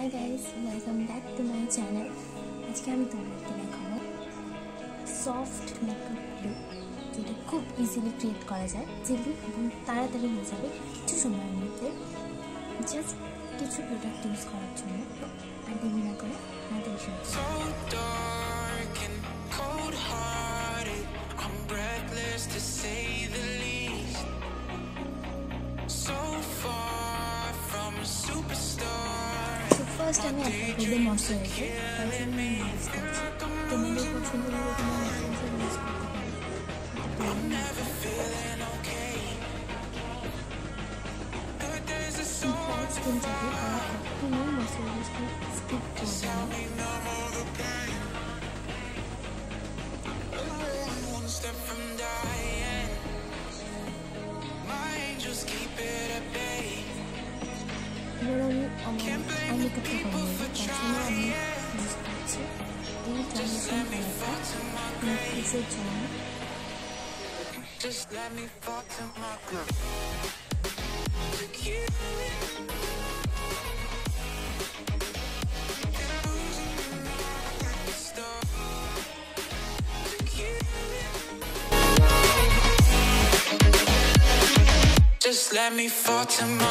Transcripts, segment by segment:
High guys, welcome back to my channel. আজকে আমি তোমাদেরকে দেখাবো সফট মেকআপ লুক, যেটা খুব ইজিলি ক্রিয়েট করা যায়, যেগুলি এবং তাড়াতাড়ি হয়ে যাবে কিছু সময়ের মধ্যে, জাস্ট কিছু প্রোডাক্ট ইউজ করার জন্য। আর দেরি না করে তাড়াতাড়ি শুরু ফার্স্ট আমি অ্যাপ্লাই করবো ময়শ্চারাইজার। তার জন্য আমি ইউজ করছি, তোমাদের পছন্দ হলে তোমরা ময়শ্চারাইজার ইউজ করতে পারো। স্কিন যাবে তারা কখনোই ময়শ্চারাইজার স্কিপ করবে না। এবার আমি আই মেকআপটা করে নেব। তার জন্য আমি ইউজ করছি এই ট্রানজিশন কালারটা ফেসের জন্য। Just let me fall to my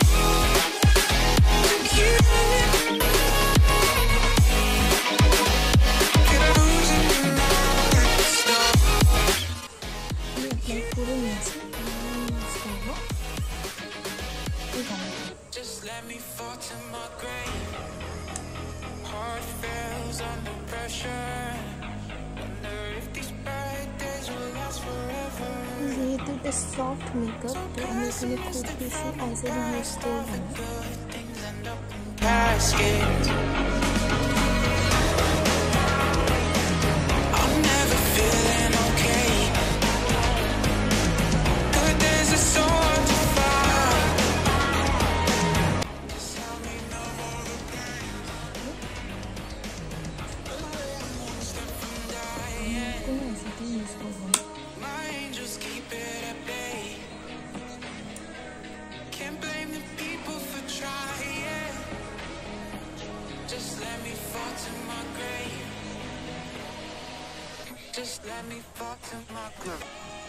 Just let me fall to my grave. Heart fails under pressure. Wonder if these bad days will last forever. যেহেতু এটা সফট মেকআপ, তো আমি এখানে খুব বেশি আইশ্যাডো ইউজ করবো না। I'm never feeling okay. Good days are so hard to find. Just help me know all the pain. Step from dying. কোনো আইশ্যাডো ইউজ করবো না। My angels keep it at bay. Can't blame the people for trying. Just let me fall to my grave. Just let me fall to my grave.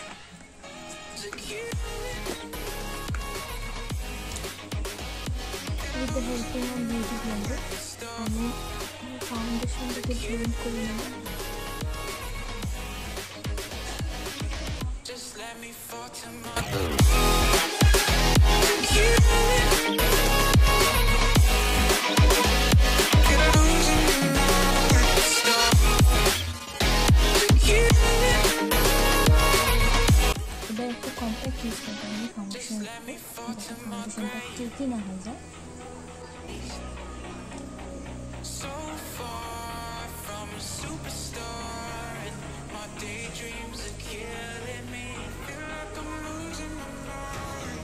With the help of beauty blender, আমি ফাউন্ডেশনটাকে blend করে নেব। Just let me fall to my এবার একটা compact use করবো আমি foundation, যাতে ফাউন্ডেশনটা tricky না হয়ে যায়। so far from a superstar, and my daydreams are killing me. Feel like I'm losing my mind.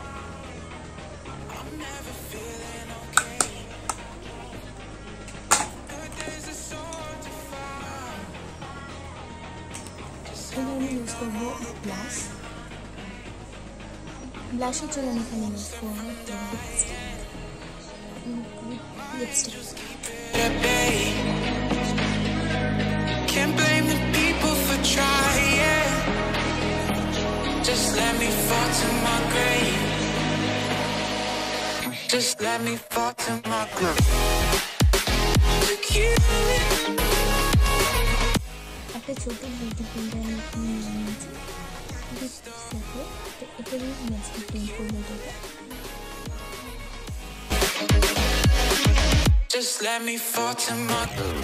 I'm never feeling okay. Good days are so hard to find. এবার আমি use করবো blush. ব্লাশের জন্য আমি এখানে use করবো lipstick. At bay. Can't blame the people for trying. Just let me fall to my grave. Just let me fall to my grave. একটা ছোট beauty Blender আমি এখানে নিয়ে নিয়েছি, তো এটা দিয়ে ম্যাচটা ব্লেন্ড করবো এটাকে। Just let me fall to my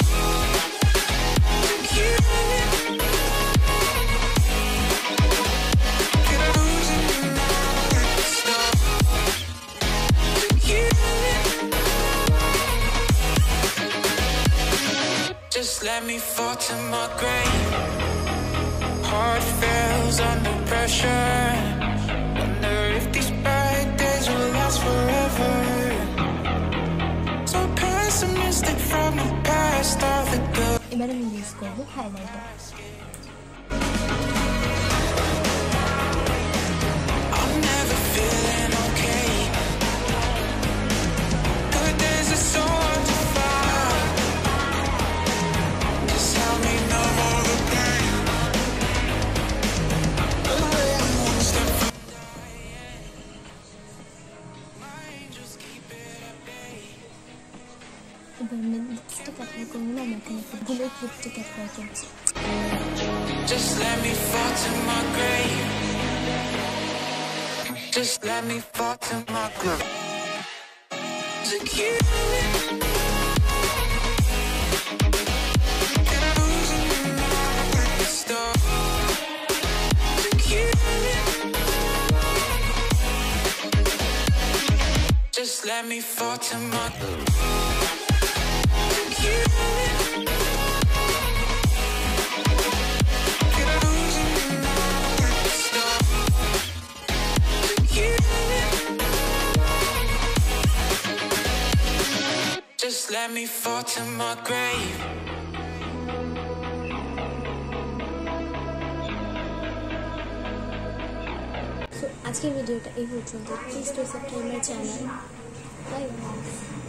Just let me fall to my grave. Heart fails under pressure. Wonder if these bad days will last forever. So pessimistic from the past, all the good. এবার আমি use করবো highlighter. I'm never feeling okay. Good days are so এবার আমি lipstick apply করবো না, আমি এখানে একটু বুলেট লিপস্টিক অ্যাপ্লাই করছি। Just let me fall to my grave. Just let me fall to my grave. To you. Just let me fall to my Just let me fall to my grave. So, আজকের ভিডিওটা এই পর্যন্ত। Please to subscribe my channel. Bye by.